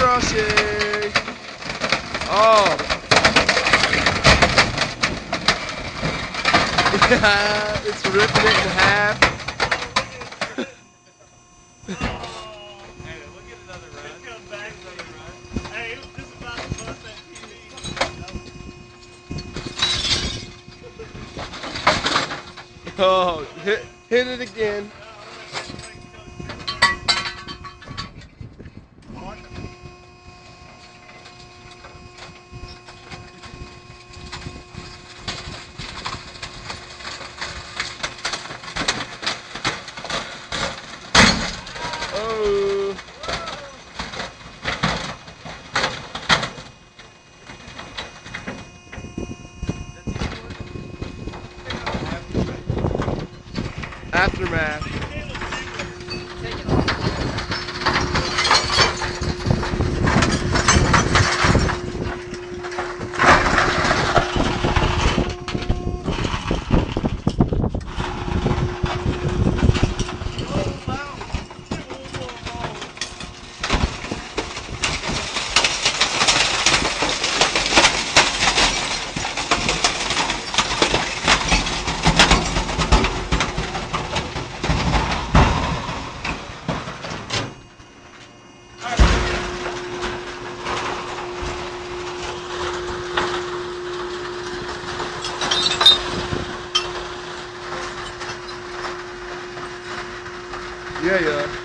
crushing. Oh. Yeah, it's ripping it in half. Hey, we'll get another run. Let's come back another run. Hey, it was just about to bust that TV. Oh, hit it again. Oh. Aftermath. Yeah, yeah.